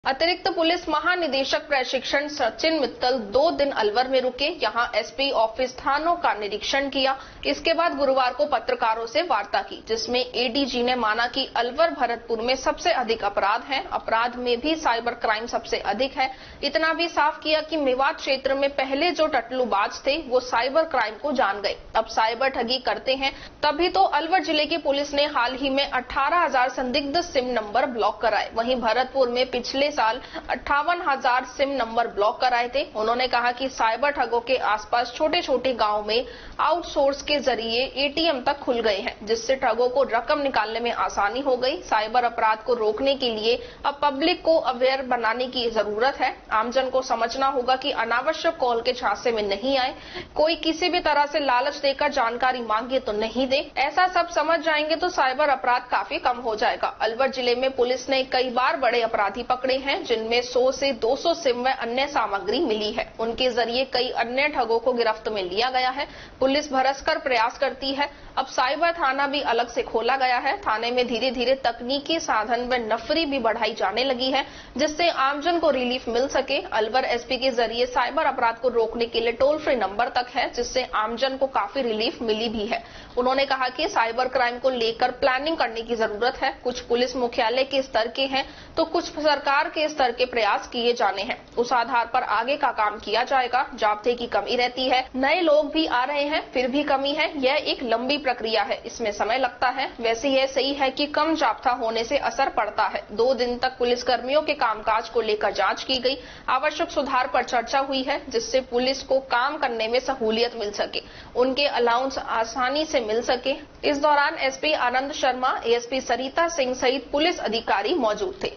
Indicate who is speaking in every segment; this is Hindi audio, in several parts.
Speaker 1: अतिरिक्त पुलिस महानिदेशक प्रशिक्षण सचिन मित्तल 2 दिन अलवर में रुके। यहां एसपी ऑफिस थानों का निरीक्षण किया। इसके बाद गुरुवार को पत्रकारों से वार्ता की, जिसमें एडीजी ने माना कि अलवर भरतपुर में सबसे अधिक अपराध हैं। अपराध में भी साइबर क्राइम सबसे अधिक है। इतना भी साफ किया कि मेवात क्षेत्र में पहले जो टटलूबाज थे वो साइबर क्राइम को जान गए, अब साइबर ठगी करते हैं। तभी तो अलवर जिले की पुलिस ने हाल ही में 18,000 संदिग्ध सिम नंबर ब्लॉक कराए। वहीं भरतपुर में पिछले साल 58,000 सिम नंबर ब्लॉक कराए थे। उन्होंने कहा कि साइबर ठगों के आसपास छोटे छोटे गांव में आउटसोर्स के जरिए एटीएम तक खुल गए हैं, जिससे ठगों को रकम निकालने में आसानी हो गई। साइबर अपराध को रोकने के लिए अब पब्लिक को अवेयर बनाने की जरूरत है। आमजन को समझना होगा कि अनावश्यक कॉल के झांसे में नहीं आए। कोई किसी भी तरह से लालच देकर जानकारी मांगे तो नहीं दे। ऐसा सब समझ जाएंगे तो साइबर अपराध काफी कम हो जाएगा। अलवर जिले में पुलिस ने कई बार बड़े अपराधी पकड़े हैं, जिनमें 100 से 200 सिम व अन्य सामग्री मिली है। उनके जरिए कई अन्य ठगों को गिरफ्त में लिया गया है। पुलिस भरसकर प्रयास करती है। अब साइबर थाना भी अलग से खोला गया है। थाने में धीरे धीरे तकनीकी साधन व नफरी भी बढ़ाई जाने लगी है, जिससे आमजन को रिलीफ मिल सके। अलवर एसपी के जरिए साइबर अपराध को रोकने के लिए टोल फ्री नंबर तक है, जिससे आमजन को काफी रिलीफ मिली भी है। उन्होंने कहा कि साइबर क्राइम को लेकर प्लानिंग करने की जरूरत है। कुछ पुलिस मुख्यालय के स्तर के हैं तो कुछ सरकार के स्तर के प्रयास किए जाने हैं। उस आधार पर आगे का काम किया जाएगा। जाब्ते की कमी रहती है, नए लोग भी आ रहे हैं, फिर भी कमी है। यह एक लंबी प्रक्रिया है, इसमें समय लगता है। वैसे यह सही है कि कम जाब्ता होने से असर पड़ता है। 2 दिन तक पुलिसकर्मियों के कामकाज को लेकर जांच की गई। आवश्यक सुधार पर चर्चा हुई है, जिससे पुलिस को काम करने में सहूलियत मिल सके, उनके अलाउंस आसानी से मिल सके। इस दौरान एसपी आनंद शर्मा, एएसपी सरिता सिंह सहित पुलिस अधिकारी मौजूद थे।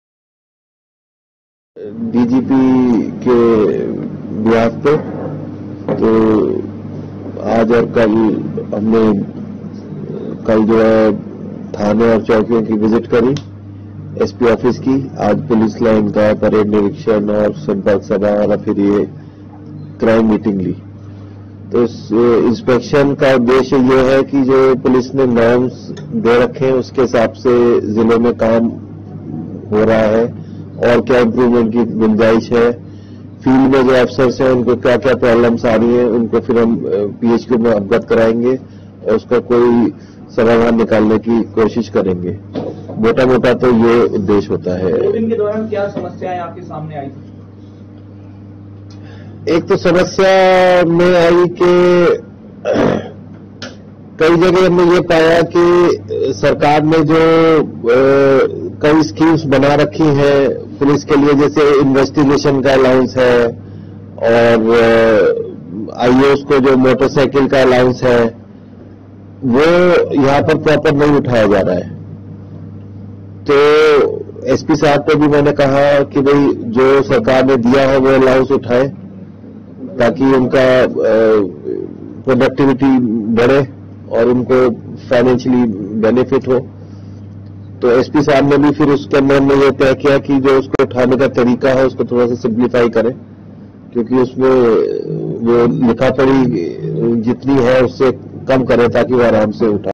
Speaker 2: डीजीपी के बिहाफ पे तो आज और कल हमने जो है थाने और चौकियों की विजिट करी, एसपी ऑफिस की। आज पुलिस लाइन का परेड निरीक्षण और संपर्क सभा और फिर ये क्राइम मीटिंग ली। तो इस इंस्पेक्शन का उद्देश्य ये है कि जो पुलिस ने नॉर्म्स दे रखे हैं उसके हिसाब से जिले में काम हो रहा है और क्या इम्प्रूवमेंट की गुंजाइश है। फील्ड में जो अफसर्स हैं उनको क्या क्या प्रॉब्लम्स आ रही हैं उनको फिर हम पीएचक्यू में अवगत कराएंगे और उसका कोई समाधान निकालने की कोशिश करेंगे। मोटा मोटा तो ये उद्देश्य होता है।
Speaker 3: 2 दिन के दौरान क्या समस्याएं आपके सामने आई थी?
Speaker 2: एक तो समस्या में आई कि कई जगह हमने ये पाया कि सरकार ने जो कई स्कीम्स बना रखी हैं पुलिस के लिए, जैसे इन्वेस्टिगेशन का अलाउंस है और आईओएस को जो मोटरसाइकिल का अलाउंस है, वो यहाँ पर प्रॉपर नहीं उठाया जा रहा है। तो एसपी साहब को भी मैंने कहा कि भाई जो सरकार ने दिया है वो अलाउंस उठाए ताकि उनका प्रोडक्टिविटी बढ़े और उनको फाइनेंशियली बेनिफिट हो। तो एसपी साहब ने भी फिर उसके अंदर में ये तय किया कि जो उसको उठाने का तरीका है उसको थोड़ा सा सिंप्लीफाई करें, क्योंकि उसमें वो लिखा पढ़ी जितनी है उससे कम करें ताकि वो आराम से उठा